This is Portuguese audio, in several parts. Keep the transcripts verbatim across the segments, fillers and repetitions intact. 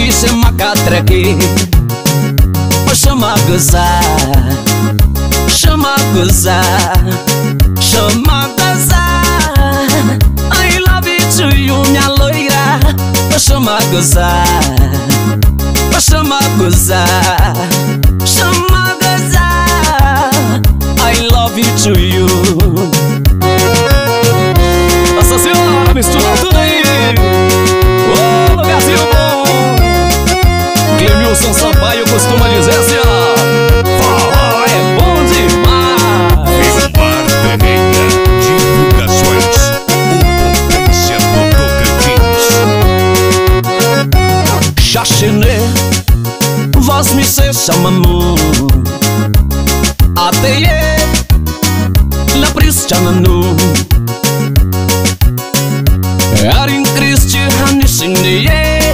aqui, chama catreque. Chama a gozar, chama a gozar, chama a gozar. I love you to you, minha loira. Chama a gozar, chama a gozar, chama a gozar. I love you to you. Nossa Senhora, mistura tudo aí. Ô, oh, lugarzinho bom. Clemilson Sampaio costuma dizer assim, ó: forró é bom demais. Vilmar Ferreira, divulgações, o Potência do Tocantins. Chachiné, vós me se chamamos Ateye, la pristiananu Arin Christi Hanishiniye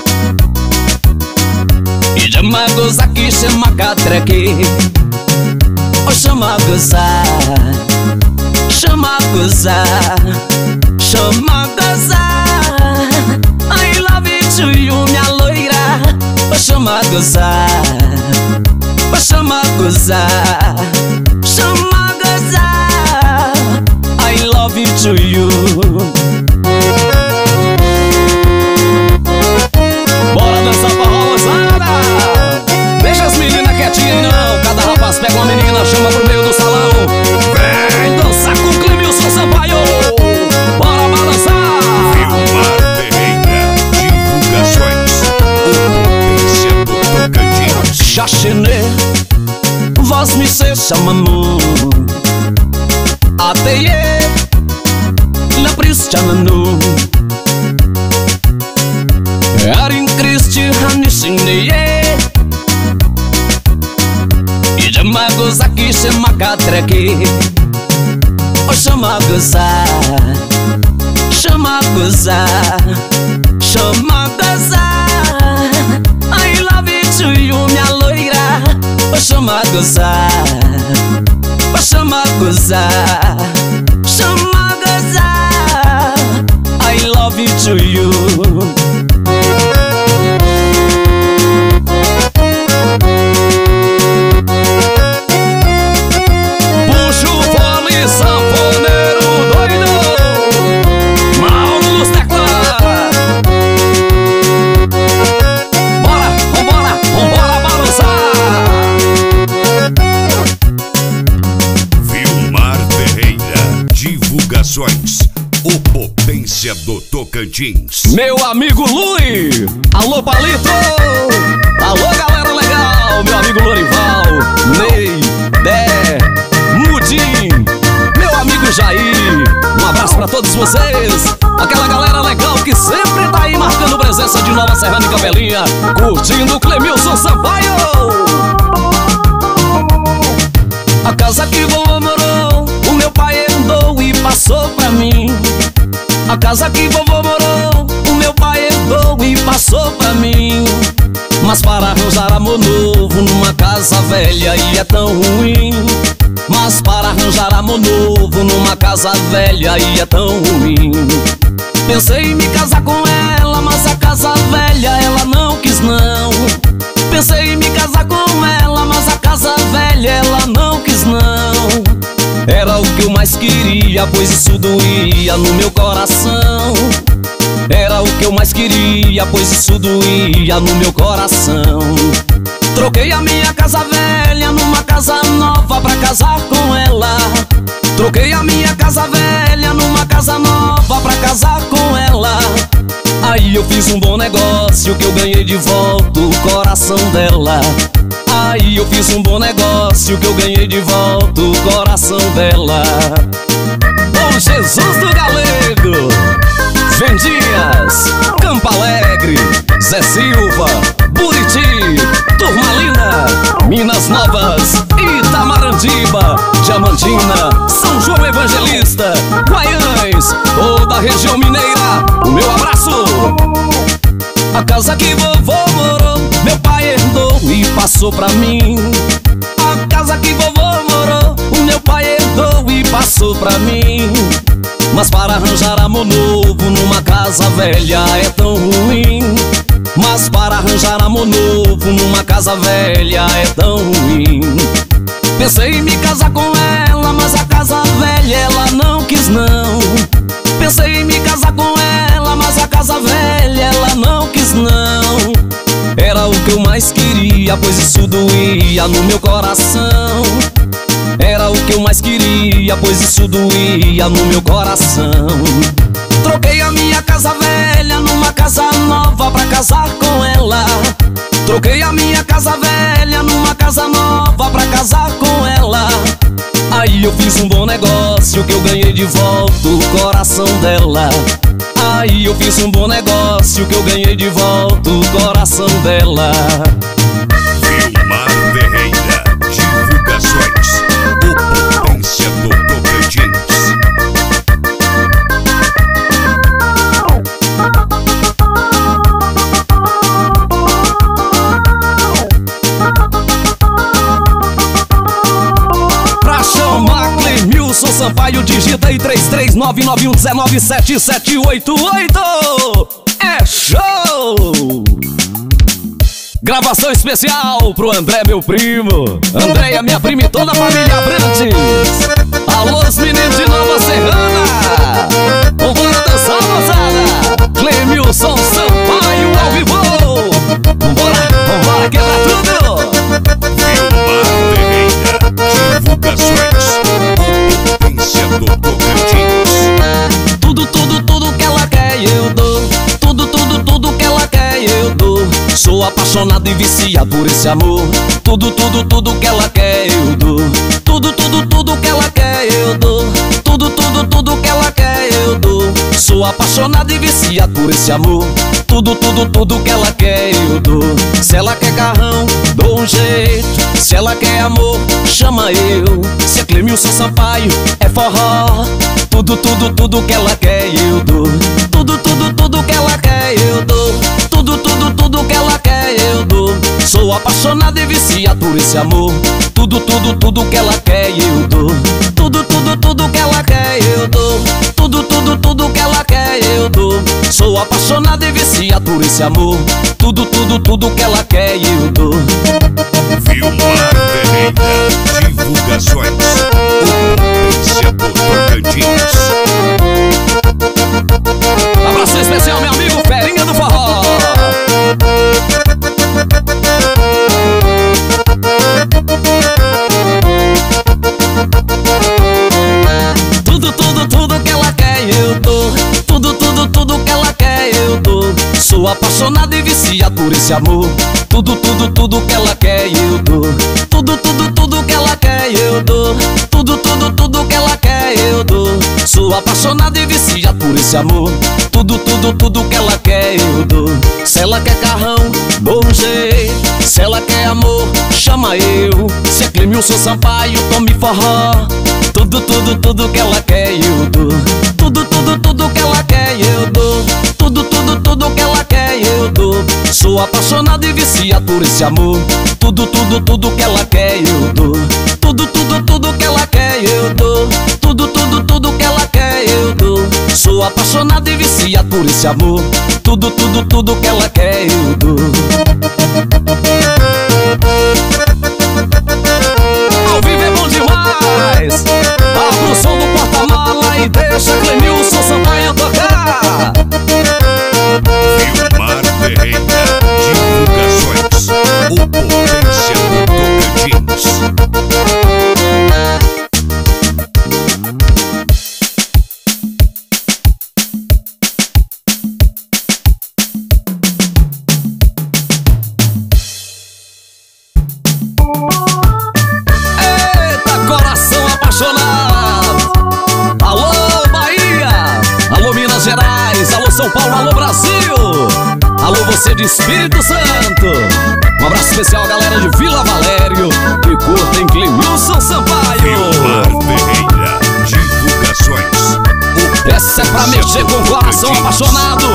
E chama gozar que chama catreque. Oh, chama gozar, chama gozar, chama gozar. I love you to you, minha loira. Oh, chama gozar, oh, chama gozar, chama gozar. I love you to you. Bora dançar forró, moçada. Deixa as meninas quietinhas não. Cada rapaz pega uma menina, chama pro meio do salão. Vem dançar com o Clemilson Sampaio. Bora balançar. Vilmar Ferreira, divulgações, o Potência do Tocantins. Chachiné, vós me se chamamos Ateye, la pristiananu Arin Christi Hanishiniye E chama gozar que chama catreque. Oh, chama gozar, chama gozar, chama gozar. I love you to you, minha loira. Oh, chama gozar, oh, chama gozar, chama gozar. I love you to you. Puxa o fole, sanfoneiro doido. Mauro nos teclados. Bora, vambora, vambora balançar. Vilmar Ferreira, divulgações, o Potência do Tocantins. Meu amigo Lui, alô Palito, alô galera legal, meu amigo Lorival, Ney, Dé, Mudim, meu amigo Jair, um abraço pra todos vocês, aquela galera legal que sempre tá aí marcando presença de Nova Serrana e Capelinha, curtindo o Clemilson Sampaio. A casa que vovô morou, o meu pai herdou e passou pra mim. A casa que vovô morou, o meu pai herdou e passou pra mim. Mas para arranjar amor novo numa casa velha e é tão ruim. Mas para arranjar amor novo numa casa velha e é tão ruim. Pensei em me casar com ela, mas a casa velha ela não quis não. Pensei em me casar com ela, mas a casa velha ela não quis não. Era o que eu mais queria, pois isso doía no meu coração. Era o que eu mais queria, pois isso doía no meu coração. Troquei a minha casa velha numa casa nova pra casar com ela. Troquei a minha casa velha numa casa nova pra casar com ela. Aí eu fiz um bom negócio que eu ganhei de volta o coração dela. Aí eu fiz um bom negócio que eu ganhei de volta o coração dela. Bom Jesus do Galego, Vendinhas, Campo Alegre, Zé Silva, Buriti, Turmalina, Minas Novas, Itamarandiba, Diamantina, São João Evangelista, Guaiães, toda a região mineira, o meu abraço. A casa que vovô morou, meu pai herdou e passou pra mim. A casa que vovô morou, o meu pai herdou e passou pra mim. Mas para arranjar amor novo numa casa velha é tão ruim. mas para arranjar amor novo numa casa velha é tão ruim. Pensei em me casar com ela, mas a casa velha ela não quis não. Pensei em me casar com ela, mas a casa velha ela não quis não. Era o que eu mais queria, pois isso doía no meu coração. Era o que eu mais queria, pois isso doía no meu coração. Troquei a minha casa velha numa casa nova pra casar com ela. Troquei a minha casa velha numa casa nova pra casar com ela. Aí eu fiz um bom negócio que eu ganhei de volta o coração dela. Aí eu fiz um bom negócio que eu ganhei de volta o coração dela. Vilmar Ferreira, divulgações, o Potência do Tocantins. Pra chamar Clemilson Sampaio, digita aí três três nove nove um um nove sete sete oito oito. É show! Gravação especial pro André, meu primo, Andréia, minha prima e toda a família Abrantes. Alô, os meninos de Nova Serrana, vambora dançar, moçada. Clemilson Sampaio ao vivo. Vambora, vambora quebrar tudo. Vilmar Ferreira, divulgações, o Potência do Tocantins. Tudo, tudo, tudo que ela quer eu dou. Tudo, tudo, tudo que ela quer eu dou. Sou apaixonado e viciado por esse amor. Tudo, tudo, tudo que ela quer eu dou. Tudo, tudo, tudo que ela quer eu dou. Tudo, tudo, tudo que ela quer eu dou. Sou apaixonado e viciado por esse amor. Tudo, tudo, tudo que ela quer eu dou. Se ela quer carrão, dou um jeito. Se ela quer amor, chama eu. Se é Clemilson Sampaio, é forró. Tudo, tudo, tudo que ela quer eu dou. Tudo, tudo, tudo que ela quer eu dou. Tudo, tudo, tudo que ela quer eu dou. Sou apaixonado e viciado por esse amor. Tudo, tudo, tudo que ela quer eu dou. Tudo, tudo, tudo que ela quer eu dou. Tudo, tudo, tudo que ela quer eu dou. Sou apaixonado e viciado por esse amor. Tudo, tudo, tudo que ela quer eu dou. Vilmar Ferreira, divulgações, o Potência do Tocantins. Abraço especial, meu amigo Ferinha do Forró. Tudo, tudo, tudo que ela quer eu dou. Tudo, tudo, tudo que ela quer eu dou. Sou apaixonado e viciado por esse amor. Tudo, tudo, tudo que ela quer eu dou. Tudo, tudo, tudo que ela quer eu dou. Tudo, tudo, tudo que ela quer eu dou. Sou apaixonado e viciado por esse amor. Tudo, tudo, tudo que ela quer eu dou. Se ela quer carrão, dou um jeito. Se ela quer amor, chama eu. Se é Clemilson Sampaio, tome forró. Tudo, tudo, tudo que ela quer eu dou. Tudo, tudo, tudo que ela quer eu dou. Tudo, tudo, tudo que ela quer eu dou. Sou apaixonado e viciado por esse amor. Tudo, tudo, tudo que ela quer eu dou. Tudo, tudo, tudo que ela quer eu dou. Tudo, tudo, tudo que ela quer eu dou. Sou apaixonado e viciado por esse amor. Tudo, tudo, tudo que ela quer eu dou. Ao vivo é bom demais. Abre o som do porta-mala e deixa Clemilson Sampaio tocar. Vilmar Ferreira, divulgações, o Potência do Tocantins. São Paulo, alô Brasil, alô você de Espírito Santo. Um abraço especial galera de Vila Valério que curtem Clemilson Sampaio. Vilmar Ferreira, divulgações, o essa é pra mexer com o coração apaixonado.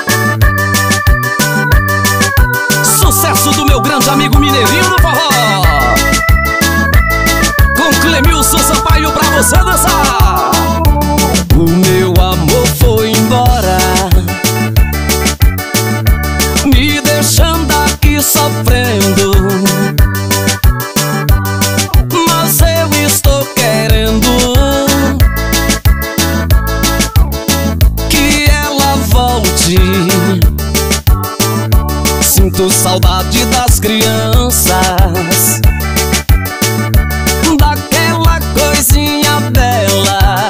Sucesso do meu grande amigo Mineirinho do Forró, com Clemilson Sampaio pra você dançar. O meu amor foi embora, me deixou Sinto saudade das crianças, daquela coisinha bela.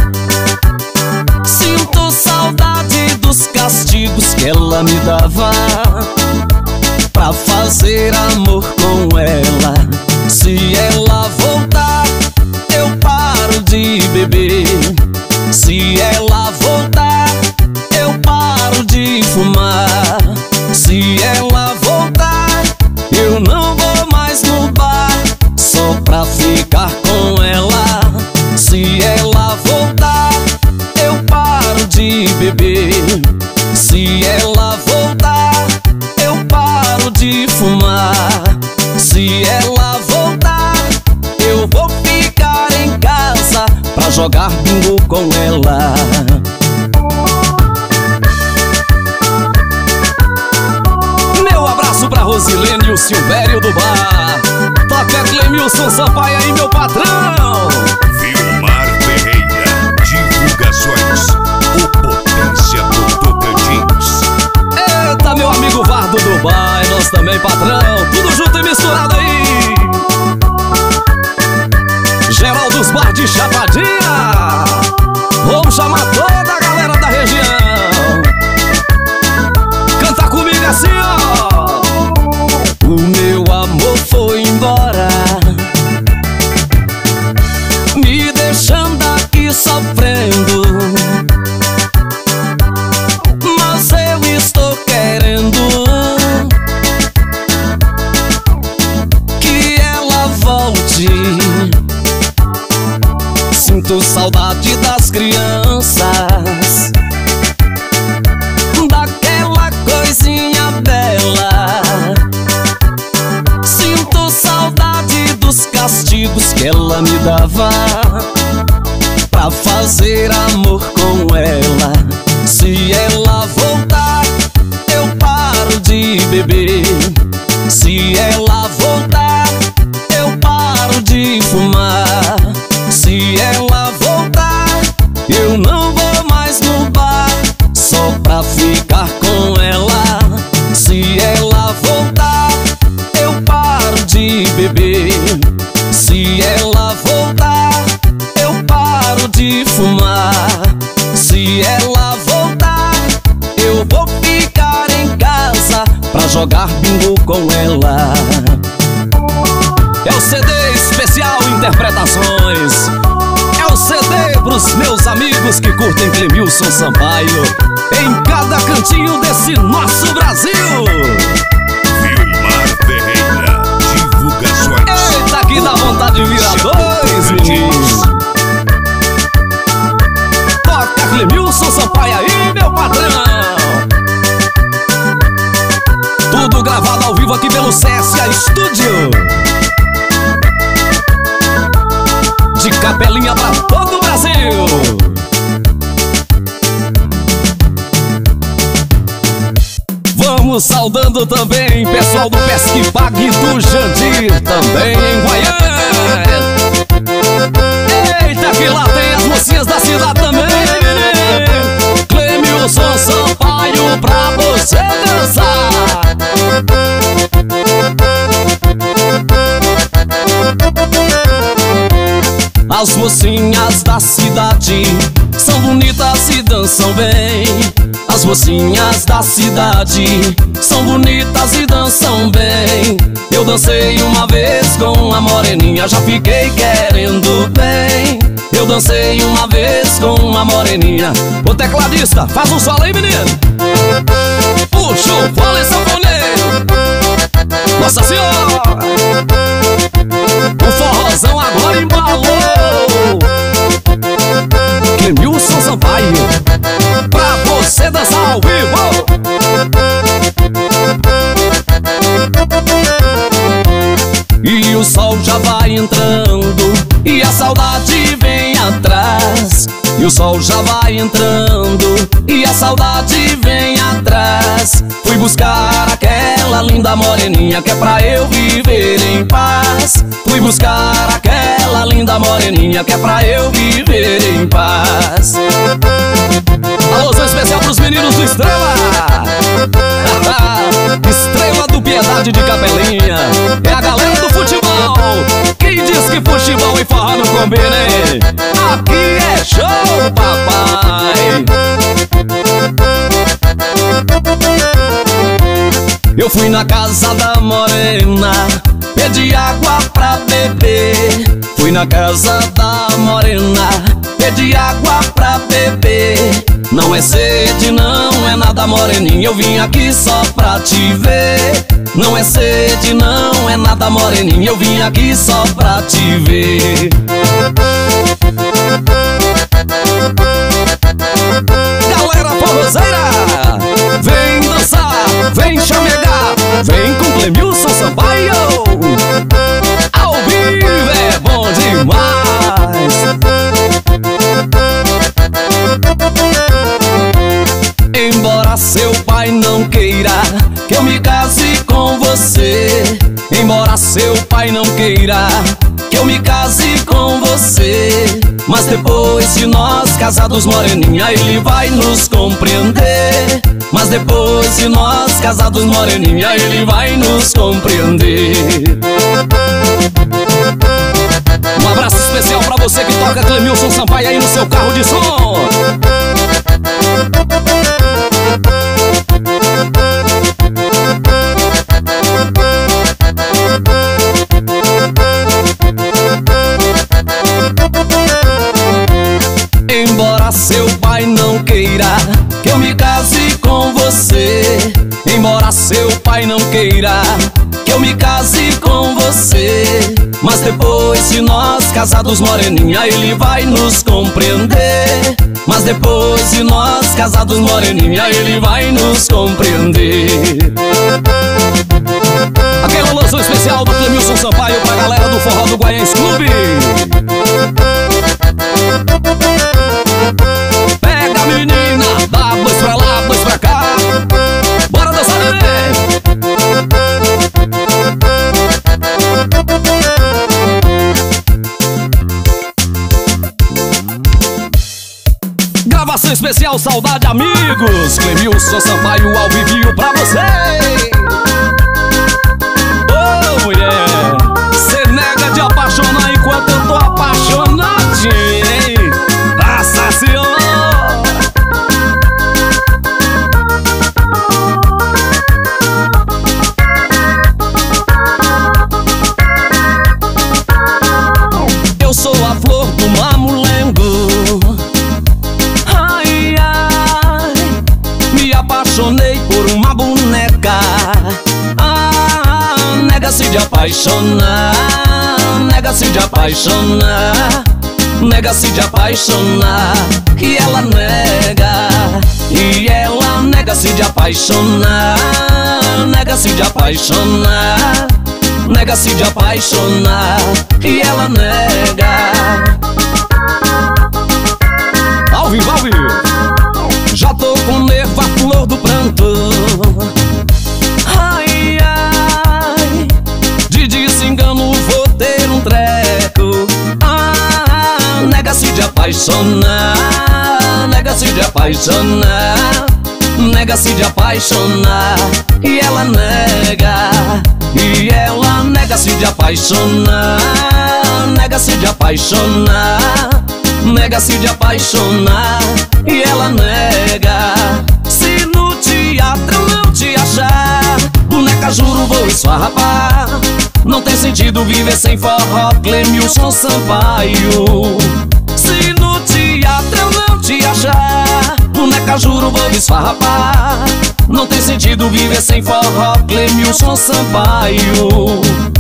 Sinto saudade dos castigos que ela me dava pra fazer amor com ela. Se ela voltar, eu paro de beber. Se ela voltar, eu paro de fumar. Se ela voltar, eu não vou mais no bar só pra ficar com ela. Se ela voltar, eu paro de beber. Se ela voltar, eu paro de fumar. Se ela voltar, eu vou ficar em casa pra jogar bingo com ela. Meu abraço pra Rosilene e o Silvério do bar. Toca Clemilson Sampaio aí, meu patrão. Vilmar Ferreira, divulgações, o Potência do Tocantins. Eita, meu amigo Vardo do bar, e nós também, patrão. Tudo junto e misturado aí. Geraldo dos Bar de Chapadinha. Vamos chamar toda a galera da região. Canta comigo assim, ó. O meu amor foi embora, me deixando aqui sofrendo. Mas eu estou querendo que ela volte. Sinto saudade das crianças, daquela coisinha bela. Sinto saudade dos castigos que ela me dava pra fazer amor com ela. Se ela voltar, eu paro de beber. Se ela voltar, eu paro de fumar. Se ela voltar, eu não vou mais no bar só pra ficar com ela. Se ela voltar, eu paro de beber. Se ela voltar, eu paro de fumar. Se ela voltar, eu vou ficar em casa pra jogar bingo com ela. É o C D especial Interpretações. É o C D pros meus amigos que curtem Clemilson Sampaio em cada cantinho desse nosso Brasil. Vilmar Ferreira, divulgações. Eita, que dá vontade de virar dois, meninos. Toca Clemilson Sampaio aí, meu patrão. Tudo gravado ao vivo aqui pelo C S A Estúdio, de Capelinha pra todo o Brasil. Vamos saudando também pessoal do Pesque Pague do Jandir, também em Goiânia. Eita, que lá tem as mocinhas da cidade também. Clemilson Sampaio pra você dançar. As mocinhas da cidade são bonitas e dançam bem. As mocinhas da cidade são bonitas e dançam bem. Eu dancei uma vez com a moreninha, já fiquei querendo bem. Eu dancei uma vez com uma moreninha. Ô tecladista, faz um solo aí, menino. Puxa o fole sanfoneiro. Nossa Senhora, o forrozão agora embalou. Clemilson Sampaio pra você dançar ao vivo. E o sol já vai entrando e a saudade vem atrás. E o sol já vai entrando e a saudade vem atrás. Fui buscar aquela linda moreninha que é pra eu viver em paz. Fui buscar aquela linda moreninha que é pra eu viver em paz. Alôzão especial pros meninos do Estrela. Estrela do Piedade de Capelinha. É a galera do futebol. Quem diz que futebol e forró não combina, hein? Aqui é show, papai. Eu fui na casa da morena, pedi água pra beber. Fui na casa da morena, pedi água pra beber. Não é sede, não é nada, moreninha, eu vim aqui só pra te ver. Não é sede, não é nada, moreninha, eu vim aqui só pra te ver. Galera forrozeira, vem dançar, vem chamegar, vem com Clemilson Sampaio. Ao vivo é bom demais. Embora seu pai não queira que eu me case com você, embora seu pai não queira que eu me case com você, mas depois de nós casados, moreninha, ele vai nos compreender. Mas depois de nós casados, moreninha, ele vai nos compreender. Um abraço especial pra você que toca Clemilson Sampaio aí no seu carro de som. Embora seu pai não queira que eu me case com você, embora seu pai não queira que eu me case com você, mas depois de nós casados, moreninha, ele vai nos compreender. Mas depois de nós casados, moreninha, ele vai nos compreender. Aquele lanço especial do Clemilson Sampaio pra galera do Forró do Guaiense Clube. Pega a menina, dá dois pra lá, dois pra cá. Bora dançar, neném. Gravação especial Saudade Amigos, Clemilson Sampaio ao vivinho pra você. Ô, oh, mulher, cê nega de apaixonar enquanto eu tô apaixonadinho, hein? Nossa Senhora! Eu sou a flor do mamulengo. Ai, ai, me apaixonei por uma boneca. Ah, nega-se de apaixonar, nega-se de apaixonar, nega-se de apaixonar. E ela nega, e ela nega-se de apaixonar, nega-se de apaixonar, nega-se de apaixonar. E ela nega. Ao vivo, ao vivo. Já tô com nervo a flor do pranto. Ai, ai, de desengano vou ter um treco. Ah, nega-se de apaixonar, nega-se de apaixonar, nega-se de apaixonar. E ela nega, e ela nega-se de apaixonar, nega-se de apaixonar, nega-se de apaixonar. E ela nega. Se no teatro eu não te achar, boneca, juro, vou esfarrapar. Não tem sentido viver sem forró, Clemilson Sampaio. Se no teatro eu não te achar, boneca, juro, vou esfarrapar. Não tem sentido viver sem forró, Clemilson Sampaio.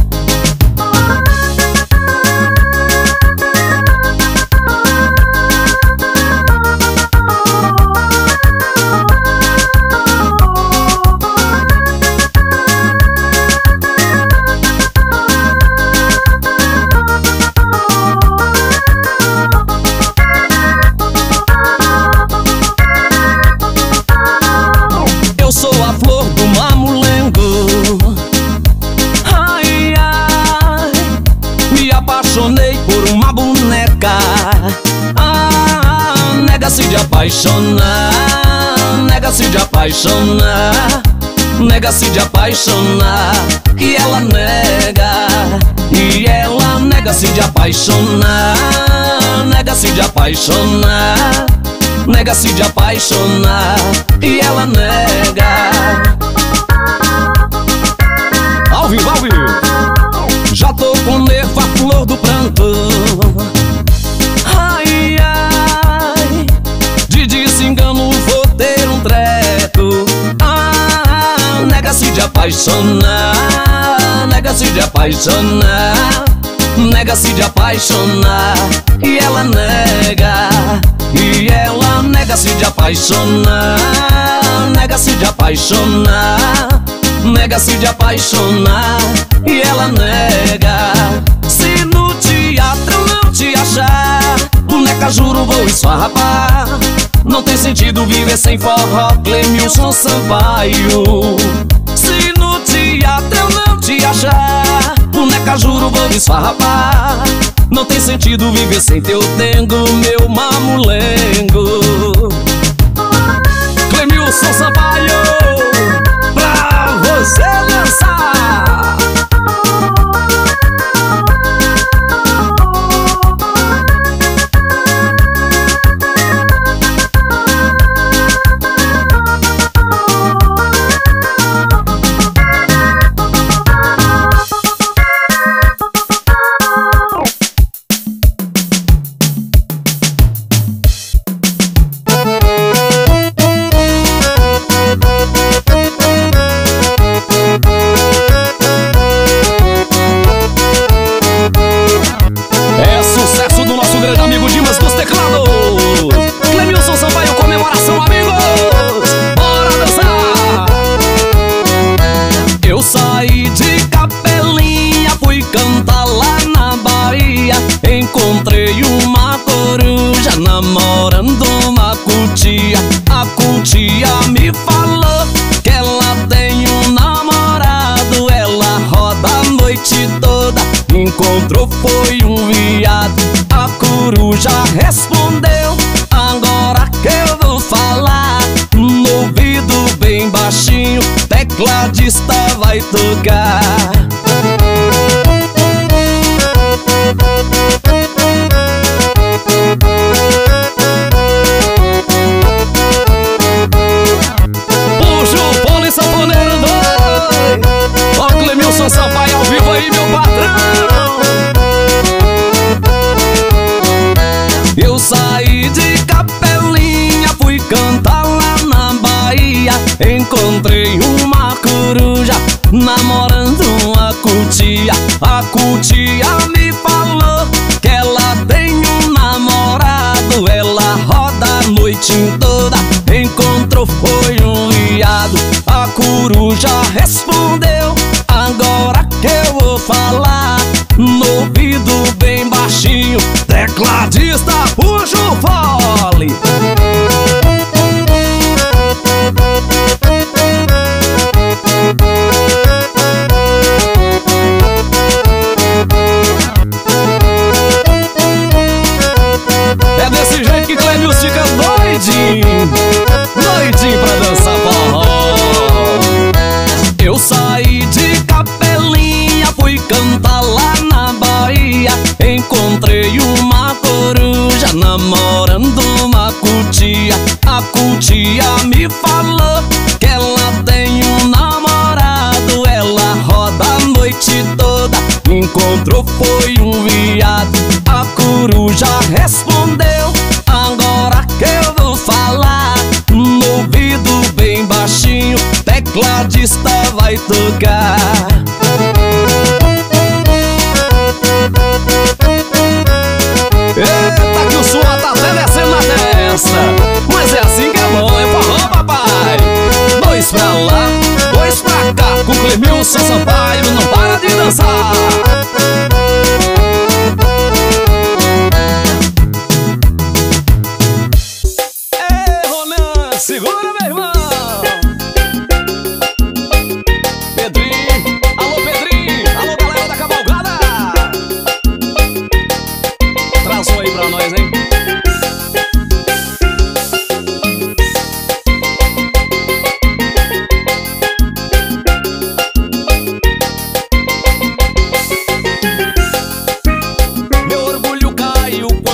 Eu sou a flor do mamulengo. Ai, ai, me apaixonei por uma boneca. Ah, nega-se de apaixonar, nega-se de apaixonar, nega-se de apaixonar. E ela nega, e ela nega-se de apaixonar. Nega-se de apaixonar, nega-se de apaixonar. E ela nega. Ao vivo, ao vivo. Já tô com nervo a flor do pranto. Ai, ai, de desengano vou ter um treco. Ah, nega-se de apaixonar, nega-se de apaixonar, nega-se de apaixonar. E ela nega, e ela nega-se de apaixonar, nega-se de apaixonar, nega-se de apaixonar. E ela nega. Se no teatro eu não te achar, boneca, juro, vou esfarrapar. Não tem sentido viver sem forró, Clemilson Sampaio. Se no teatro eu não te achar, boneca, juro, vou esfarrapar. Não tem sentido viver sem teu dengo, meu mamulengo. Clemilson Sampaio, pra você dançar. Encontrei uma coruja namorando uma cutia. A cutia me falou que ela tem um namorado. Ela roda a noite toda, encontrou foi um viado. A coruja respondeu: agora que eu vou falar, no ouvido bem baixinho, tecladista vai tocar. Puxa o pole sanfoneiro doido, ó Clemilson Sampaio ao vivo aí, meu patrão. Eu saí de Capelinha, fui cantar lá na Bahia. Encontrei uma coruja namorando uma cutia. A cutia me falou que ela tem um namorado. Ela roda a noite toda, encontrou foi um viado. A coruja respondeu: agora que eu vou falar, no ouvido bem baixinho, tecladista puxa o fole. É desse jeito que Clemilson fica doidinho, doidinho pra dançar forró. Eu saí de Capelinha, fui cantar lá na Bahia. Encontrei uma coruja namorando uma cutia. A cutia me falou que ela tem um namorado. Ela roda a noite toda, encontrou foi um viado. A coruja respondeu: agora que eu vou falar, no ouvido bem baixinho, tecladista vai tocar. Eita, que o suor tá até descendo na testa. Mas é assim que é bom, é forró, papai. Dois pra lá, dois pra cá, com Clemilson Sampaio não para de dançar. Ei, Ronan, segura, meu irmão. Pedrinho, alô Pedrinho, alô galera da cavalgada. Traz um aí pra nós, hein?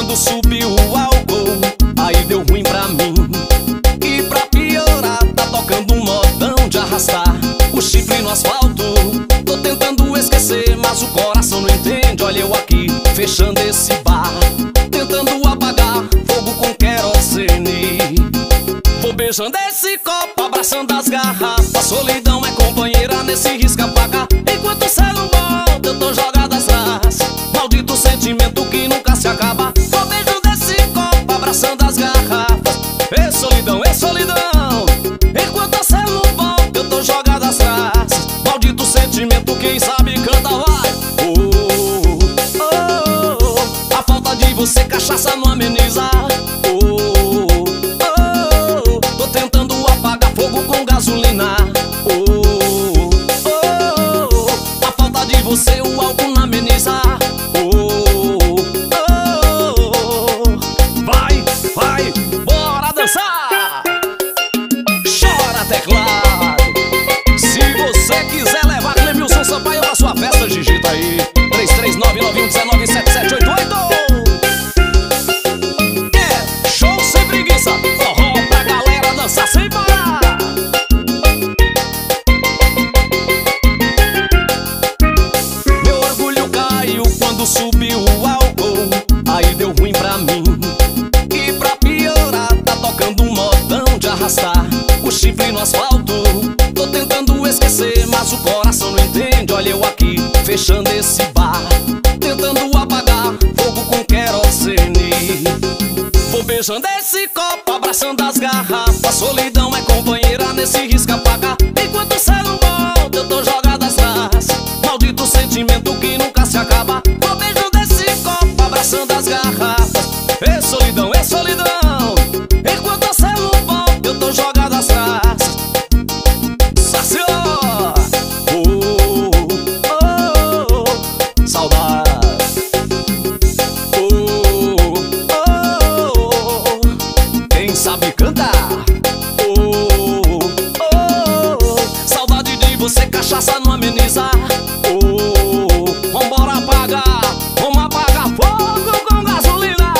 quando subiu o álcool, aí deu ruim pra mim. E pra piorar, tá tocando um modão de arrastar o chifre no asfalto. Tô tentando esquecer, mas o coração não entende. Olha eu aqui, fechando esse bar, tentando apagar fogo com querosene. Vou beijando esse copo, abraçando as garrafas. Solidão é companheira nesse risca-paga. Enquanto o céu não volta, eu tô jogado atrás. Maldito sentimento que nunca se acaba. Vou beijando esse copo, abraçando as garrafas. Ei solidão, ei solidão, enquanto o céu não volta, eu tô jogado atrás. Maldito sentimento, quem sabe canta vai. Oh, oh, oh, a falta de você, cachaça não ameniza. Oh, oh, tô tentando apagar fogo com gasolina. Oh, oh, a falta de você, o álcool não ameniza. Oh, oh, vai, vai, bora dançar. Chora teclado. Se você quiser levar Clemilson Sampaio pra sua festa, digita aí três três nove nove um um nove sete sete oito oito. É show sem preguiça, forró pra galera dançar sem parar. Meu orgulho caiu quando subiu o álcool, aí deu ruim pra mim. E pra piorar, tá tocando um modão de arrastar o chifre no asfalto. Tô tentando esquecer, mas o coração não entende. Olha eu aqui, fechando esse bar, tentando apagar fogo com querosene. Vou beijando esse copo, abraçando as garrafas. Solidão é companheira nesse risca-paga. Enquanto o céu não volta, eu tô jogado atrás. Maldito sentimento que nunca se acaba. Vou beijando esse copo, abraçando as garrafas. Ei solidão, ei solidão, enquanto o céu não volta, eu tô jogado atrás. Saciou. Oh, oh, oh, saudade. Oh, oh, oh, quem sabe cantar. Oh, oh, oh, saudade de você, cachaça não ameniza. Oh, vambora apagar, vamos apagar fogo com gasolina.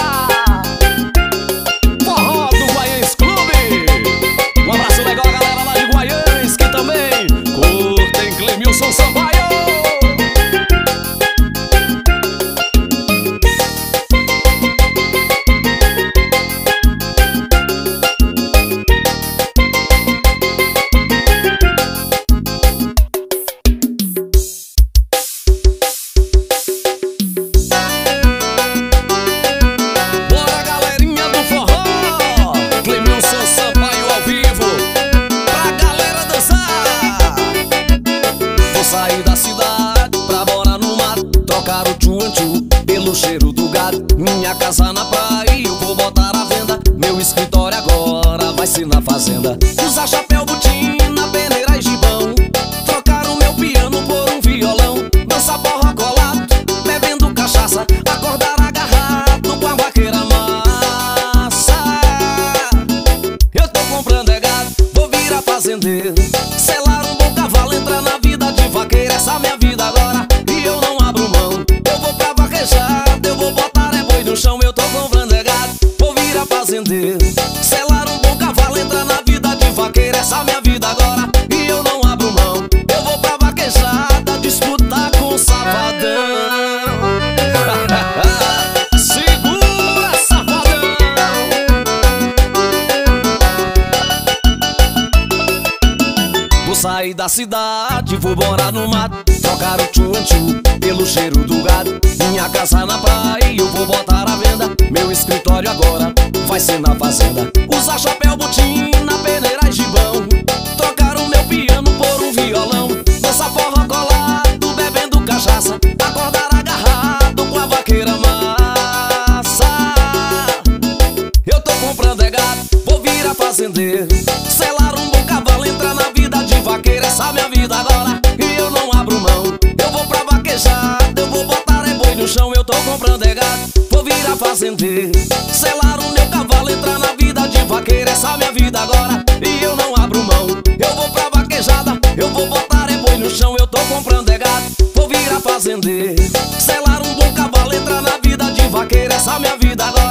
Forró do Guaiães Clube. Um abraço legal a galera lá de Guaiães, que também curtem Clemilson Sampaio. Bora galerinha do forró, Clemilson Sampaio ao vivo, pra galera dançar. Vou sair da cidade pra morar no mato, trocar o tchum-tchum pelo cheiro do gado. Minha casa na praia eu vou botar à venda. Meu escritório agora vai ser na fazenda. Usar chapéu, botina, peneira e gibão, trocar o meu piano por um violão. Dançar porra colado, bebendo cachaça, acordar agarrado com a vaqueira massa. Eu tô comprando é gado, vou virar fazendeiro, selar um bom cavalo, entrar na vida de vaqueiro. Essa minha vida agora e eu não abro mão. Eu vou pra vaquejada, eu vou botar é boi no chão. Eu tô comprando é gado, vou virar fazendeiro, selar um bom cavalo, entrar na vida de vaqueiro. Essa minha vida agora e eu não abro mão. Eu vou pra vaquejada, disputar com o safadão. Segura, safadão. Vou sair da cidade, vou morar no mato, trocar o tchum-tchum pelo cheiro do gado. Minha casa na praia eu vou botar à venda. Meu escritório agora vai ser na fazenda. Usar chapéu, botina, peneira e gibão, trocar o meu piano por um violão. Dançar forró colado, bebendo cachaça, acordar agarrado com a vaqueira massa. Eu tô comprando é gado, vou virar fazendeiro, selar um bom cavalo, entrar na vida de vaqueiro. Essa minha vida agora e eu não abro mão. Eu vou pra vaquejada, eu vou botar é boi no chão. Eu tô comprando é gado, vou virar fazendeiro, selar o meu cavalo, entrar na vida de vaqueiro. Essa minha vida agora e eu não abro mão. Eu vou pra vaquejada, eu vou botar é boi no chão. Eu tô comprando é gado, vou virar fazendeiro, selar um bom cavalo, entrar na vida de vaqueiro. Essa minha vida agora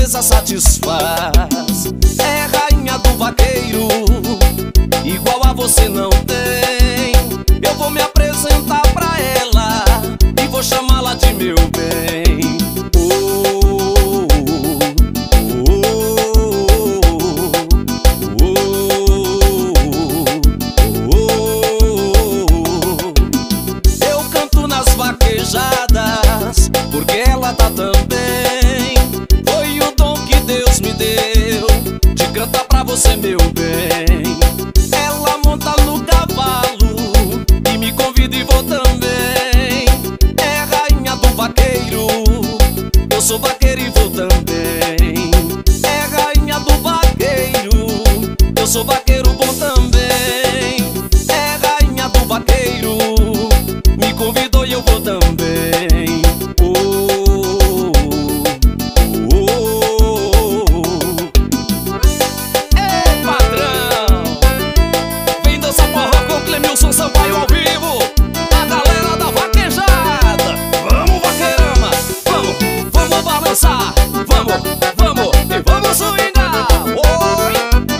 beleza satisfaz. É rainha do vaqueiro, igual a você não tem. Eu vou me apresentar pra ela e vou chamá-la de meu bem. Oh, oh, oh, oh, oh. Eu canto nas vaquejadas porque ela tá também. Foi o dom que Deus me deu de cantar pra você, meu bem. Ela monta no cavalo e me convida e vou também. É rainha do vaqueiro, eu sou vaqueiro e vou também. É rainha do vaqueiro, eu sou vaqueiro bom também. É rainha do vaqueiro, me convidou e eu vou também. Oh, oh, oh, oh. Ei, patrão, vem dançar forró com Clemilson Sampaio ao vivo. A galera da vaquejada. Vamos, vaqueirama, vamos, vamos balançar. Vamos, vamos e vamos swingar. Oi,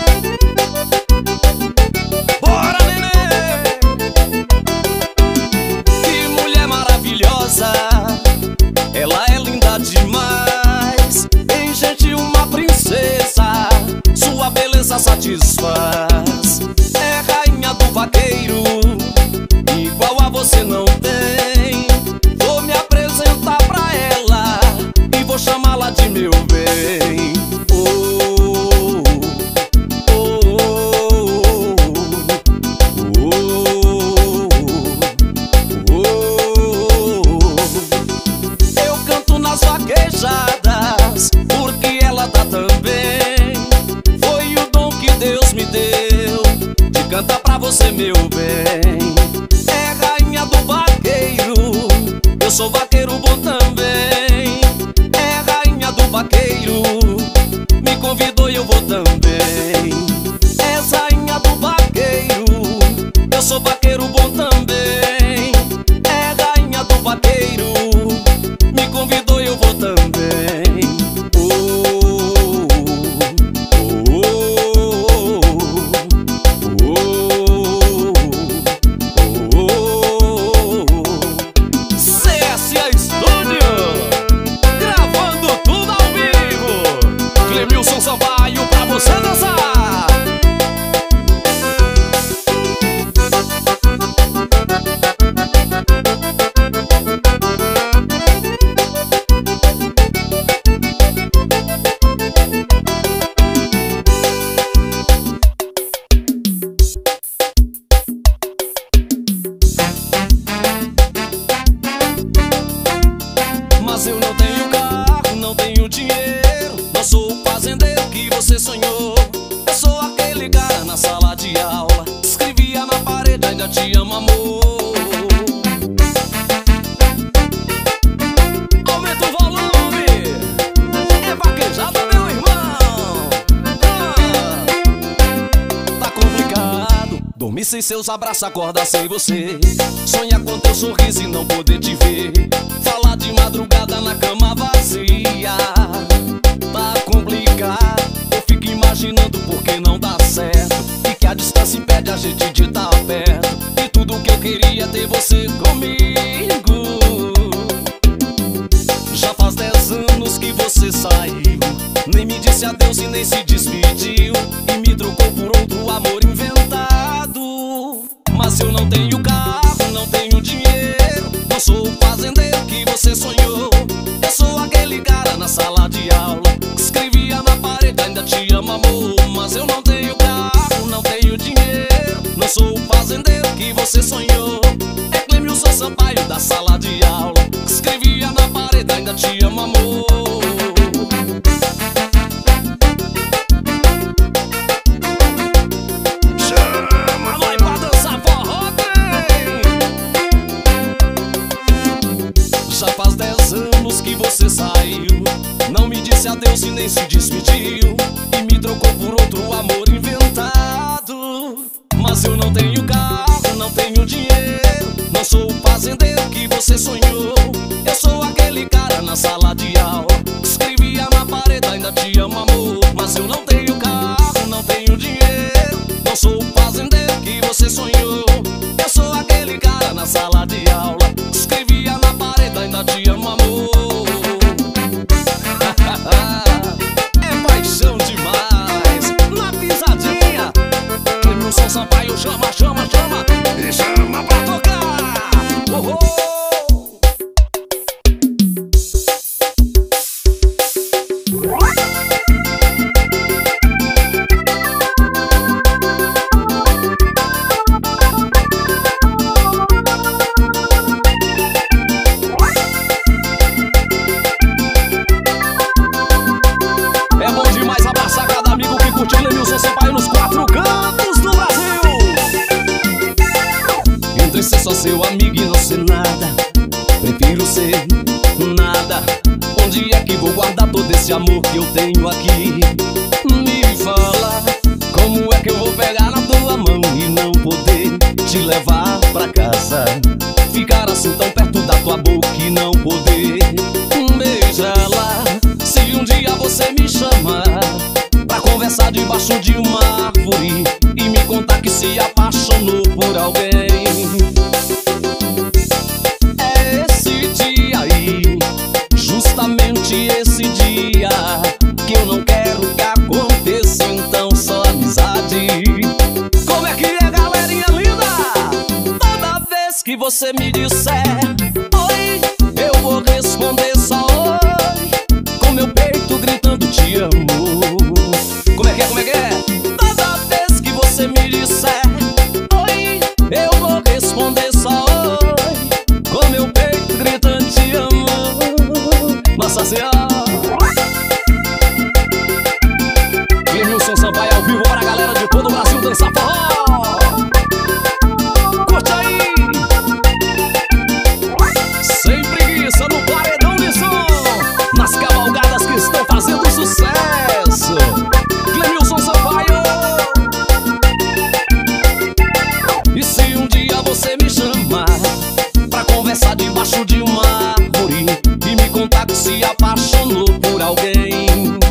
bora, nenê. Que mulher maravilhosa, ela é linda demais. Em gente uma princesa, sua beleza satisfaz. É rainha do vaqueiro, igual a você não tem. Vou me apresentar pra ela e vou chamá-la de meu bem. Oh, oh, oh, oh, oh, oh. Eu canto nas vaquejadas porque ela tá também. Foi o dom que Deus me deu de cantar pra você, meu bem. É rainha do vaqueiro, eu sou vaqueiro bom também. É rainha do vaqueiro, me convidou e eu vou também. É rainha do vaqueiro, eu sou vaqueiro bom também. É rainha do vaqueiro, me convidou e eu vou também. Oh, oh, oh, oh, oh. C S A Studio, gravando tudo ao vivo. Clemilson Sampaio pra você dançar. Mas eu não tenho carro, não tenho dinheiro, não sou o fazendeiro que você sonhou. Eu sou aquele cara na sala de aula, escrevia na parede, ainda te amo, amor. Aumenta o volume, é vaquejada, meu irmão. Ah, tá complicado dormir sem seus abraços, acordar sem você. Sonhar com teu sorriso e não poder te ver. Falar de madrugada na cama vazia. Tá complicado, eu fico imaginando por que não dá certo. E que a distância impede a gente de estar perto. E tudo que eu queria é ter você comigo. Já faz dez anos que você saiu, nem me disse adeus e nem se despediu. E me trocou por outro amor inventado. Mas eu não tenho carro, não tenho dinheiro, não sou o fazendeiro que você sonhou. Eu sou aquele cara na sala de aula, que escrevia na parede, ainda te amo, amor. Mas eu não tenho carro, não tenho dinheiro, não sou o fazendeiro que você sonhou. É Clemilson Sampaio da sala de aula, que escrevia na parede, ainda te amo, amor. Chama nós pra dançar forró, tem. Já faz dez anos que você saiu, não me disse adeus e nem se despediu. E me trocou por outro amor inventado. Mas eu não tenho carro, não tenho dinheiro, não sou o fazendeiro que você sonhou. Eu sou aquele cara na sala de aula, escrevia na parede, ainda te não sou o fazendeiro que você sonhou. Eu sou aquele cara na sala de aula, escrevia na parede, ainda te amo, amor. É paixão demais, na pisadinha. Clemilson Sampaio chama, chama, chama e chama pra tocar. Oh, oh. Só seu amigo e não ser nada, prefiro ser nada. Onde é que vou guardar todo esse amor que eu tenho aqui? Me fala, como é que eu vou pegar na tua mão e não poder te levar pra casa? Ficar assim tão perto da tua boca e não poder beijá-la. Se um dia você me chamar pra conversar debaixo de uma árvore e me contar que se apaixonou por alguém, justamente esse dia que eu não quero que aconteça, então só amizade. Como é que é, galerinha linda? Toda vez que você me disser oi, eu vou responder só oi, com meu peito gritando te amo. Como é que é, como é que é? Toda vez que você me disser oi, eu vou responder só oi, com meu peito gritando te amo. Nossa Senhora, Clemilson Sampaio ao vivo, bora galera de todo o Brasil dançar forró. Curte aí, sem preguiça no paredão de som, nas cavalgadas que estão fazendo sucesso. Clemilson Sampaio. E se um dia você me chamar pra conversar debaixo de uma árvore e me contar que se apaixonou por alguém,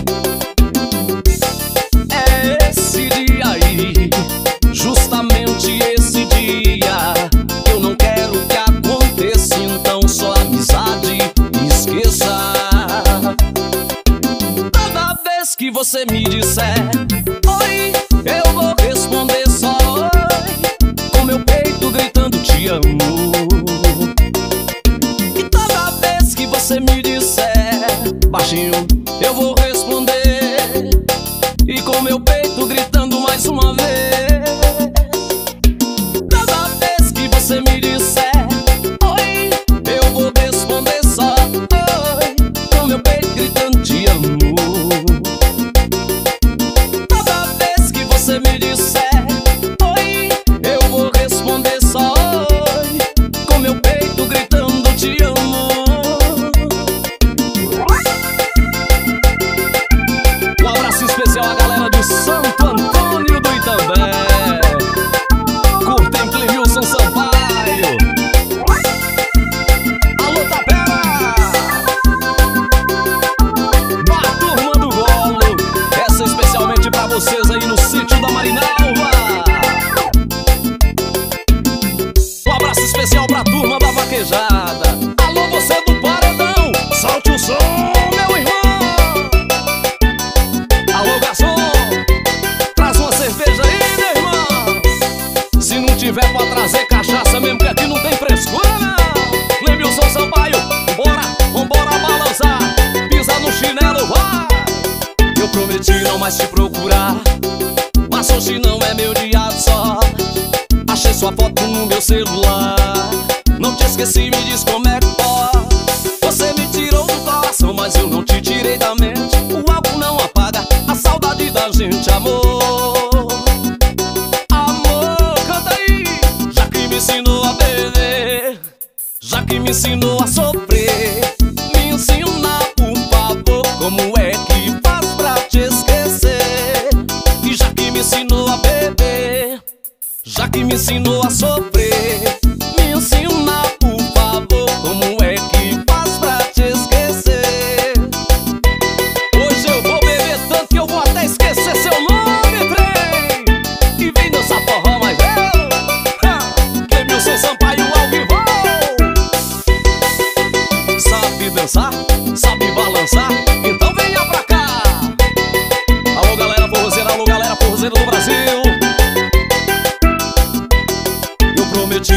é esse dia aí, justamente esse dia que eu não quero que aconteça, então só amizade, esqueça. Toda vez que você me disser oi, eu vou responder só oi, com meu peito gritando te amo. Se você me disser baixinho, eu vou responder, e com meu peito gritando mais uma vez. Toda vez que você me disser oi, eu vou responder só oi, com meu peito gritando te amo. Toda vez que você me disser oi, eu vou responder só oi, com meu peito gritando te amo. Especial a galera de Santo Antônio do Itambé. Curtem Clemilson Sampaio. Alô, Tapera! A turma do Golo, essa é especialmente pra vocês aí no sítio da Marinalva. Um abraço especial pra turma da Vaquejada. Alô, você do Paredão, solte o som, meu irmão. Alô, garçom, traz uma cerveja aí, meu irmão. Se não tiver pra trazer cachaça mesmo, que aqui não tem frescura, não. Clemilson Sampaio, bora, vambora balançar, pisa no chinelo, vai. Eu prometi não mais te procurar, mas hoje não é meu dia de sorte. Achei sua foto no meu celular, não te esqueci, me diz como é que pode. Você me tirou do coração, mas eu não te tirei da mente. O álcool não apaga a saudade da gente, amor. Amor, canta aí. Já que me ensinou a beber, já que me ensinou a sofrer, me ensina, por favor, como é que faz pra te esquecer. E já que me ensinou a beber, já que me ensinou a sofrer, me ensina, por favor, como é que faz pra te esquecer. Hoje eu vou beber tanto que eu vou até esquecer seu nome, trem. E vem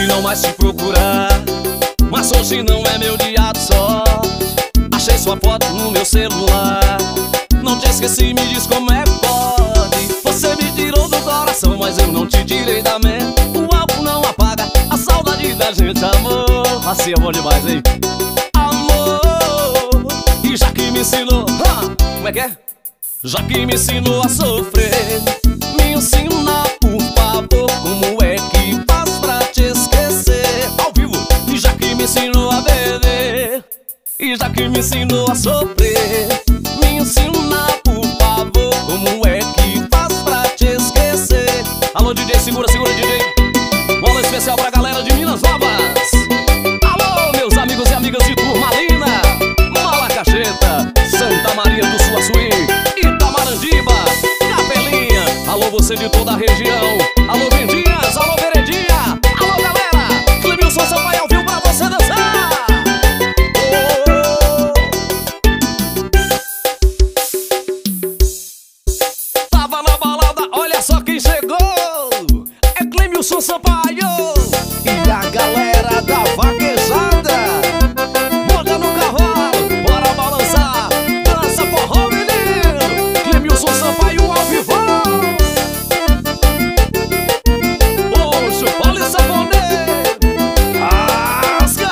e não mais te procurar. Mas hoje não é meu dia de sorte. Achei sua foto no meu celular. Não te esqueci, me diz como é que pode. Você me tirou do coração, mas eu não te tirei da mente. O álcool não apaga a saudade da gente, amor. Assim é bom demais, hein? Amor, e já que me ensinou, ha, como é que é? Já que me ensinou a sofrer, me ensina, por favor, como é que faz pra te esquecer. Ao vivo. E já que me ensinou a beber, e já que me ensinou a sofrer, me ensina, por favor, como é que faz pra te esquecer. Alô, D J, segura, segura, D J. Bola especial pra galera de Minas Novas. Alô, meus amigos e amigas de Turmalina, Malacacheta, Santa Maria do Suaçuí, Itamarandiba, Capelinha. Alô, você de toda a região. Alô, Vendinhas, alô, Veredinha. Alô, galera, Clemilson Sampaio ao vivo pra você dançar. Oh. Tava na balada, olha só quem chegou. É Clemilson Sampaio e a galera da vaquejada. Monta no cavalo, bora balançar. Dança forró, menino. Clemilson Sampaio ao vivo. Oxo, Paulo e Safoneiro. Rasga.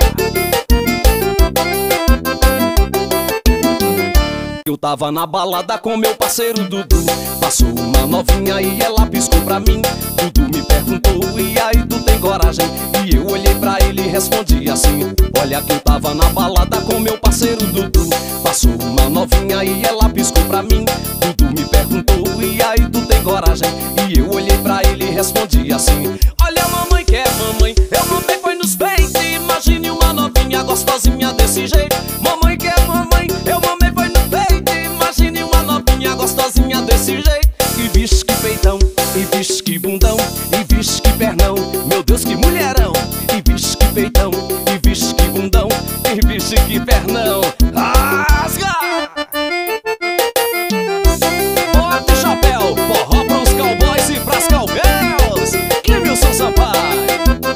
Eu tava na balada com meu parceiro Dudu. Passou uma novinha e ela piscou pra mim. Dudu me perguntou, e aí tu tem coragem? E eu olhei pra ele e respondi assim: olha que eu tava na balada com meu parceiro Dudu. Passou uma novinha e ela piscou pra mim. Dudu me perguntou, e aí tu tem coragem? E eu olhei pra ele e respondi assim: olha, mamãe quer mamãe, eu mamei foi nos peitos. Imagine uma novinha gostosinha desse jeito. Mamãe quer mamãe, eu mamei foi no peito. Imagine uma novinha gostosinha desse jeito. E bicho que peitão, e bicho que bundão, e bicho que pernão, meu Deus que mulherão. E bicho que peitão, e bicho que bundão, e bicho que pernão. Rasga! Bota o chapéu, forró pros cowboys e pras cowgirls. Clemilson Sampaio.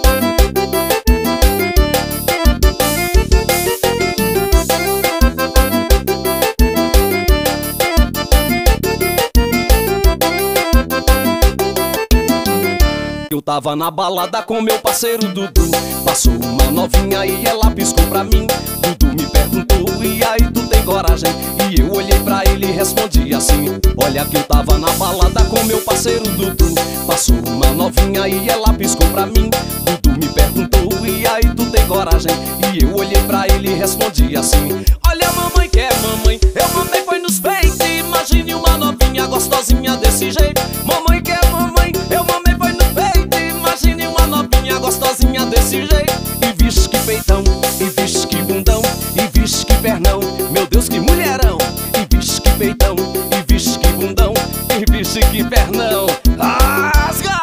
Eu tava na balada com meu parceiro Dudu. Passou uma novinha e ela piscou pra mim. Dudu me perguntou, e aí tu tem coragem? E eu olhei pra ele e respondi assim: olha que eu tava na balada com meu parceiro Dudu. Passou uma novinha e ela piscou pra mim. Dudu me perguntou, e aí tu tem coragem? E eu olhei pra ele e respondi assim: olha, mamãe quer mamãe, eu mamei foi nos peitos. Imagine uma novinha gostosinha desse jeito. Mamãe quer mamãe, eu mamei foi no peito. Imagine uma novinha gostosinha desse jeito. E bicho que peitão, e bicho que bundão, e bicho que pernão, meu Deus que mulherão. E bicho que peitão, e bicho que bundão, e bicho que pernão. Rasga!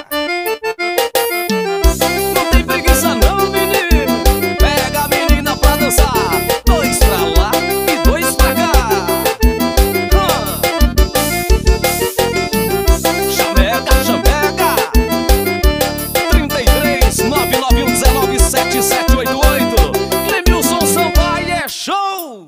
Não tem preguiça não, menino. Pega a menina pra dançar. Dois pra lá e dois pra cá. Chameca, chameca. Trinta e três, nove nove um nove sete sete oito oito. Clemilson Sampaio é show!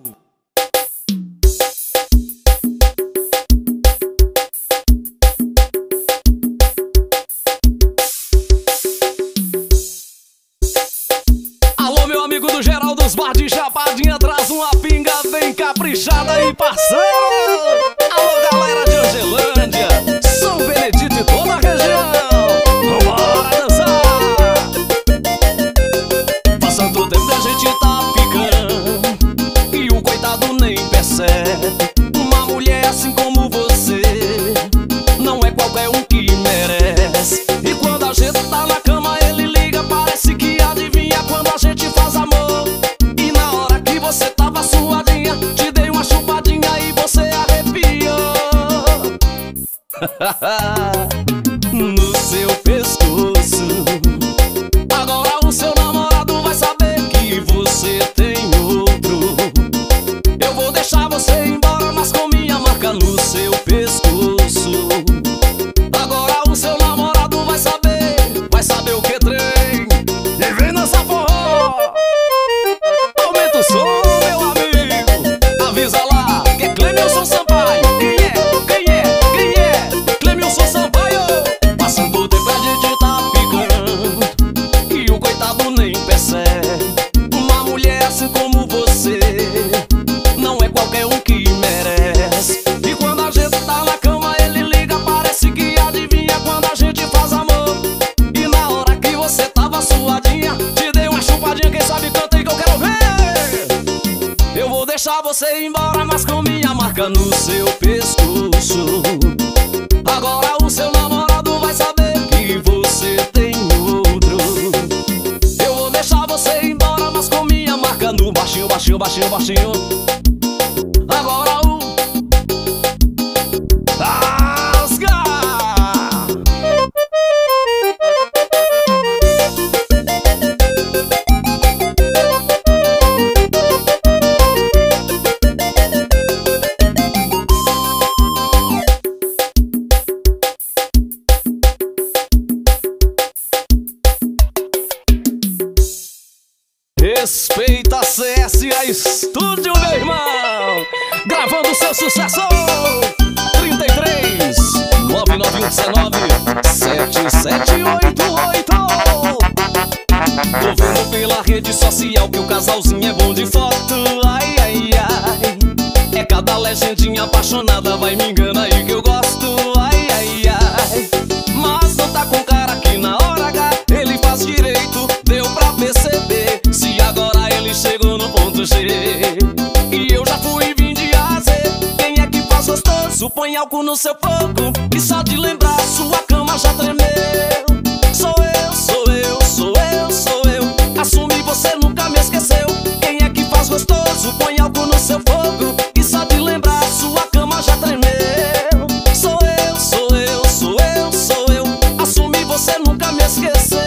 Alô, meu amigo do Geraldo dos Bar de Chapadinha, traz uma pinga bem caprichada e parceiro. Alô, galera de Angelândia, São Benedito e toda a região. Vambora dançar. Passando o tempo e a gente tá ficando, e o coitado nem percebe. Uma mulher assim como você não é qualquer um que merece. E quando a gente tá na cama ele liga, parece que adivinha quando a gente faz amor. E na hora que você tava suadinha, te dei uma chupadinha e você arrebentou. você ir embora, mas com minha marca no seu pescoço. Agora o seu namorado vai saber que você tem outro. Eu vou deixar você ir embora, mas com minha marca no baixinho, baixinho, baixinho, baixinho. Agora o rasga. Respeita a C S A Estúdio, meu irmão. Gravando seu sucesso. Trinta e três, nove nove um um nove, sete sete oito oito. Tô vendo pela rede social que o casalzinho é bom de foto. Ai, ai, ai. É cada legendinha apaixonada, vai me engana aí que eu gosto. Ai, ai, ai. Mas não tá com cara que na hora H ele faz direito, deu pra perceber. Se agora ele chegou no ponto G e eu já fui vim de A a Z. Quem é que faz gostoso? Põe álcool no seu fogo e só de lembrar sua cama já tremeu. Sou eu, sou eu, sou eu, sou eu. Assumi, você nunca me esqueceu. Quem é que faz gostoso? Põe álcool no seu fogo e só de lembrar sua cama já tremeu. Sou eu, sou eu, sou eu, sou eu. Assumi, você nunca me esqueceu.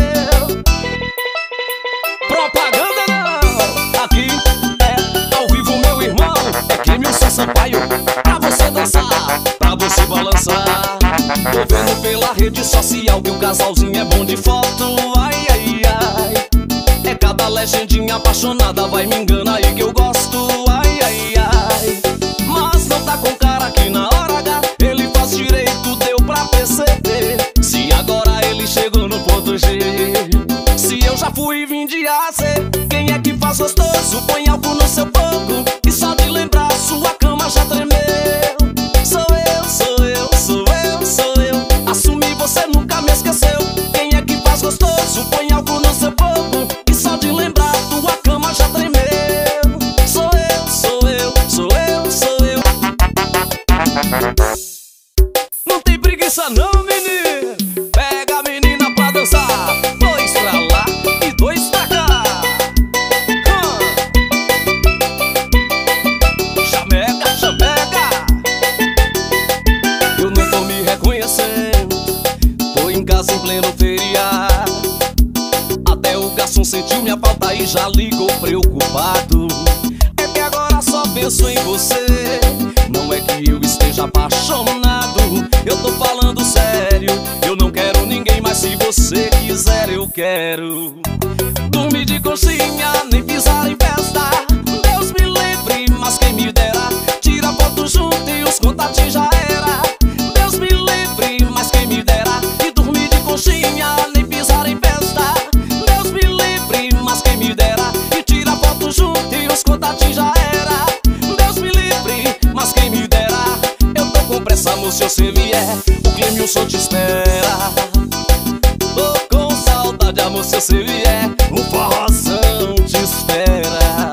Propaganda não, aqui é ao vivo, meu irmão. É Clemilson Sampaio, pra você dançar, pra você balançar. Tô vendo pela rede social que o casalzinho é bom de foto. Ai, ai, ai. É cada legendinha apaixonada, vai me engana aí que eu gosto. Ai, ai, ai. Mas não tá com cara que na hora H ele faz direito, deu pra perceber. Se agora ele chegou no ponto G, se eu já fui vim de A a Z. Quem é que faz gostoso? Põe álcool no seu fogo e só de lembrar sua cama já tremeu. Sou eu, sou eu, sou eu, sou eu. Assumi, você nunca me esqueceu. Quem é que faz gostoso? Põe álcool no seu fogo e só de lembrar tua cama já tremeu. Sou eu, sou eu, sou eu, sou eu. Não tem preguiça não, menino. Pega a menina pra dançar. Dois pra lá e dois pra cá. hum. Chameca, chameca. Eu não tô me reconhecendo. Tô em casa em pleno feriado. Até o garçom sentiu minha falta e já ligou preocupado. É que agora só penso em você. Não é que eu esteja apaixonado, eu tô falando sério. Eu não quero ninguém, mas se você quiser eu quero dormir de conchinha, nem pisar em festa. Deus me livre, mas quem me dera. Tira foto junto e os contatinhos já era. Deus me livre, mas quem me dera. E dormir de conchinha, nem pisar em festa. Deus me livre, mas quem me dera. E tira foto junto e os contatinhos já era. Deus me livre, mas quem me dera. Eu tô com pressa, amor, se você vier, o Clemilson te espera. Tô com saudade, amor, se você vier, o forrozão te espera.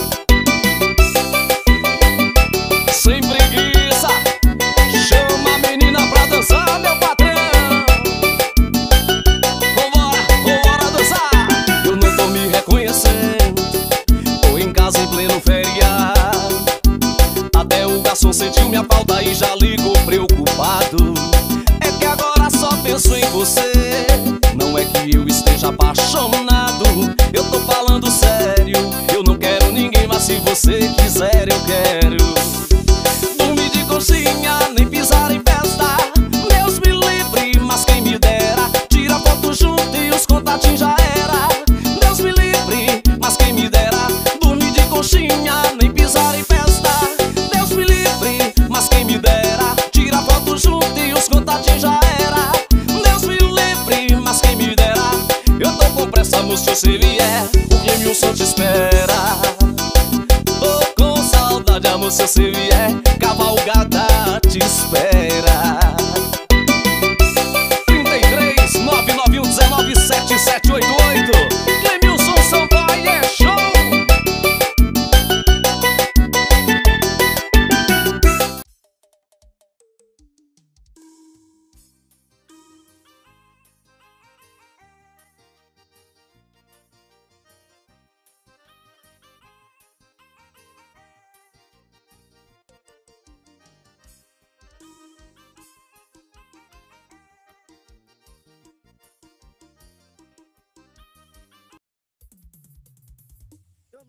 Sem preguiça, chama a menina pra dançar, meu patrão. Vambora, vambora dançar. Eu não tô me reconhecendo, tô em casa em pleno feriado. Até o garçom sentiu minha falta e já ligou preocupado. É que agora só penso em você. Não é que eu esteja apaixonado, eu tô falando sério. Eu não quero ninguém, mas se você quiser eu quero dormir de conchinha, nem pisar em festa. Deus me livre, mas quem me dera. Tira foto junto e os contatinhos já era. Deus me livre, mas quem me dera. Dormir de conchinha, nem pisar em festa. Deus me livre, mas quem me dera. Tira foto junto e os contatinhos já era. Deus me livre, mas quem me dera. Eu tô com pressa, moço, se você vier, o Clemilson te espera. Tô com saudade, amor, se você vier, cavalgada te espera. Trinta e três, nove nove um um nove, sete sete oito oito. Clemilson Sampaio é show.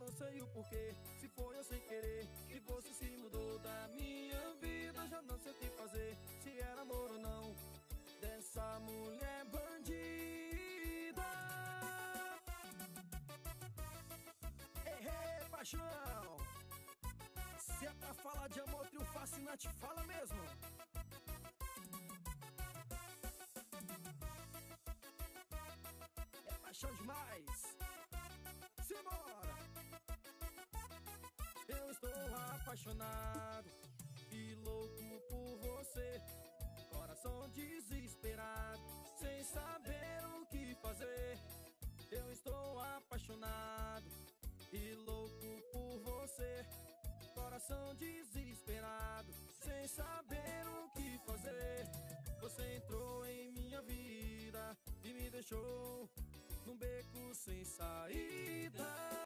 não sei o porquê, se foi eu sem querer, que você se mudou da minha vida. Já não sei o que fazer, se era amor ou não, dessa mulher bandida. Ei, ei, paixão, se é pra falar de amor, trio fascinante, fala mesmo. É paixão demais. Simbora! Eu estou apaixonado e louco por você, coração desesperado, sem saber o que fazer. Eu estou apaixonado e louco por você, coração desesperado, sem saber o que fazer. Você entrou em minha vida e me deixou num beco sem saída.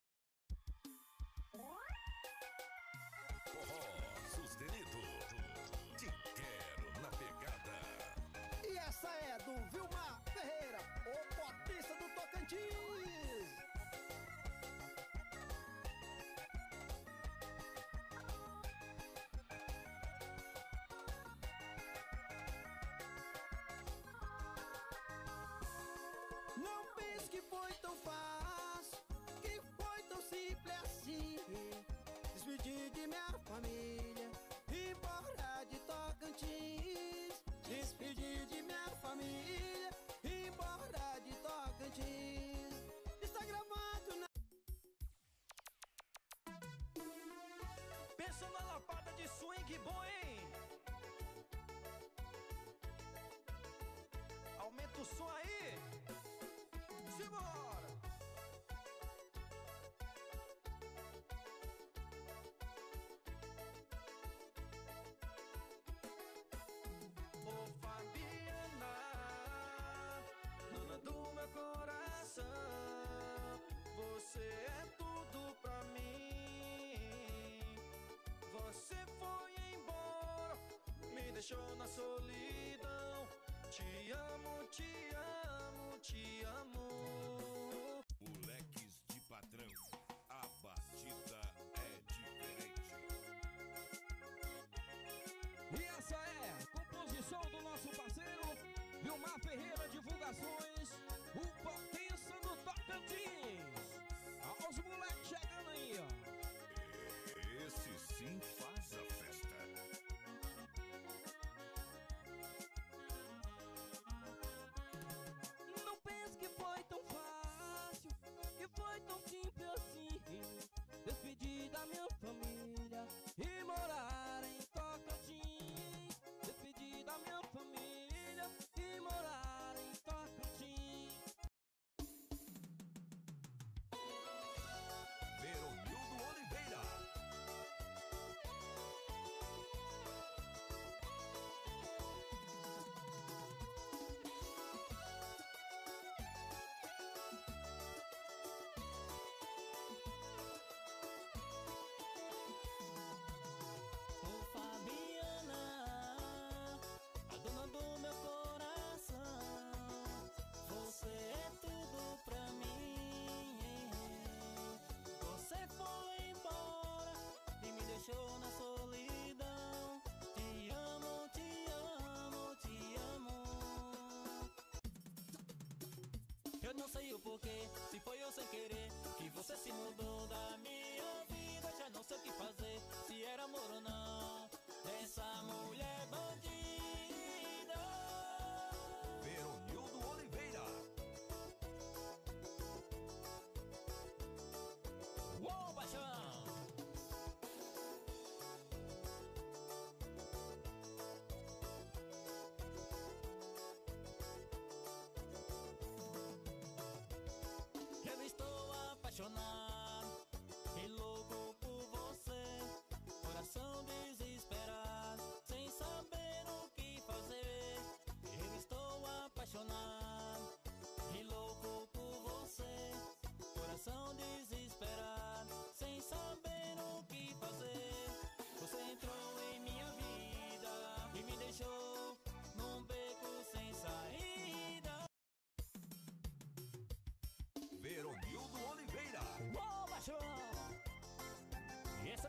Forró sustenido, te quero na pegada. E essa é do Vilmar Ferreira, o potista do Tocantins. Não pense que foi tão fácil, que foi tão simples assim, despedir de minha família, ir embora de Tocantins. Despedir de minha família, ir embora de Tocantins. Está gravado na... Pensa na lapada de swing bom, hein? Aumenta o som aí. Simbora! Ô Fabiana, dona do meu coração, você é tudo pra mim. Você foi embora, me deixou na solidão. Te amo, te amo, te amo. Moleques de padrão, a batida é diferente. E essa é a composição do nosso parceiro Vilmar Ferreira Divulgações, o potência do Tocantins. Olha os moleques chegando aí, ó. Esse sim faz a festa. Não pense que foi tão fácil, que foi tão simples assim, despedir da minha família e morar em Tocantins. Despedir da minha família e morar em Tocantins. Veronildo Oliveira. Ô Fabiana, a dona do meu coração, você é tudo pra mim. Você foi embora e me deixou na solidão. Te amo, te amo, te amo. Eu não sei o porquê, se foi eu sem querer, que você se mudou da minha vida. Já não sei o que fazer, se era amor ou não, dessa mulher bandida. Veronildo Oliveira. Uou, paixão!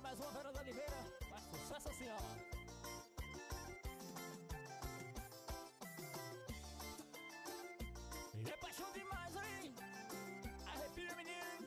mais uma Fernanda Oliveira. Faz sucesso assim, ó. E é paixão demais, hein? Arrepia, menino.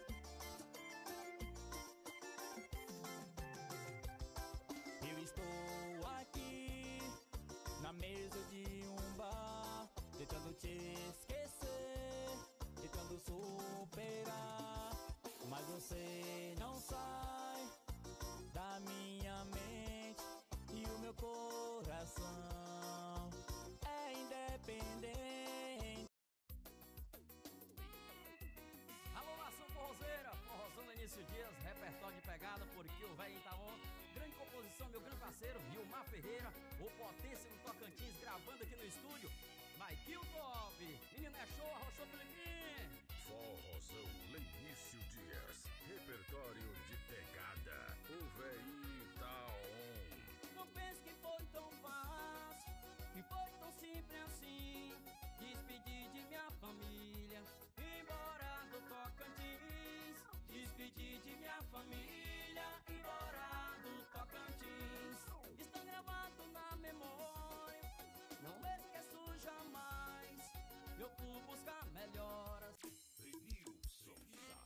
Eu estou aqui na mesa de um bar, tentando te esquecer, tentando superar, mas você não sai da minha mente e o meu coração é independente. Alô, nação forrozeira, forrozão da Início Dias, repertório de pegada, porque o velho tá on. Grande composição, meu grande parceiro, Vilmar Ferreira, o Potência no Tocantins, gravando aqui no estúdio. Vai que o top! Menino é show, arrochou Filipinho! Forrozão Lenício Dias, repertório de pegada. O véi tá on. Não pense que foi tão fácil, que foi tão simples assim. Despedir de minha família, embora do Tocantins. Despedir de minha família, embora do Tocantins. Está gravado na memória, não esqueço jamais. Eu fui buscar melhoras. Lenilson.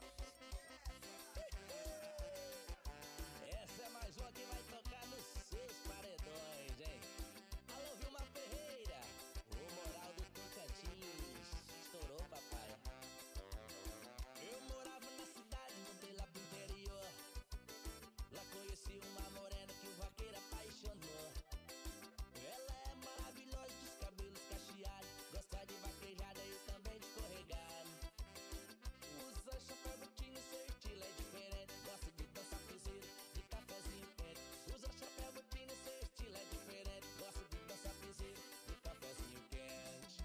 Essa é mais uma que vai tocar nos seus paredões, hein? Alô, Vilmar Ferreira, o moral do Tocantins. Estourou, papai. Eu morava na cidade, mudei lá pro interior. Lá conheci uma morena que o vaqueiro apaixonou. Ela é maravilhosa, dos cabelos cacheados, gosta de vaquejada e também de escorregado. Usa chapéu botina, seu estilo é diferente, gosta de dançar piseiro, de cafezinho quente. Usa chapéu botina, seu estilo é diferente, gosta de dançar piseiro, de cafezinho quente.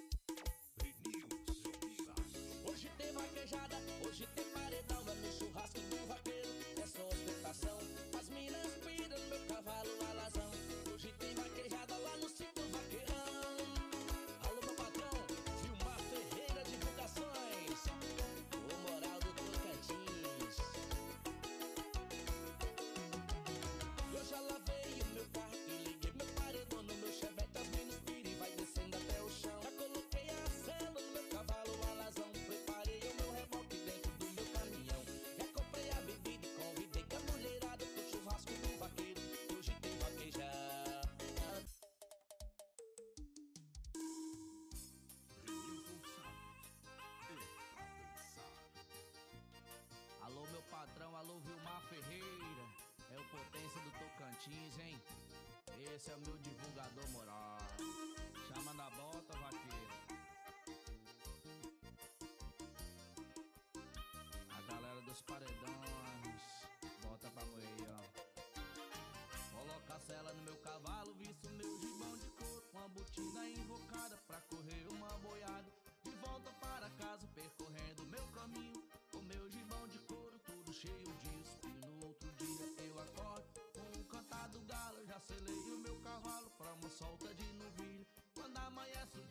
Lenilson. Hoje tem vaquejada, hoje tem paredão, é no churrasco do vaqueiro, é só ostentação. As minas piram no meu cavalo alazão. Hoje tem vaquejada lá no sítio vaqueirão. Alô, meu patrão, Vilmar Ferreira Divulgações, o moral do Tocantins. Eu já lavei o meu carro e liguei meu paredão no meu chevette. As minas piram e vai descendo até o chão. Já coloquei a cela no meu cavalo alazão. Preparei o meu reboque dentro do meu caminhão. Já comprei a bebida e convidei com a mulherada pro churrasco do vaqueiro. Hoje tem vaquejada. Alô, meu patrão, alô, Vilmar Ferreira. É o Potência do Tocantins, hein? Esse é o meu divulgador moral.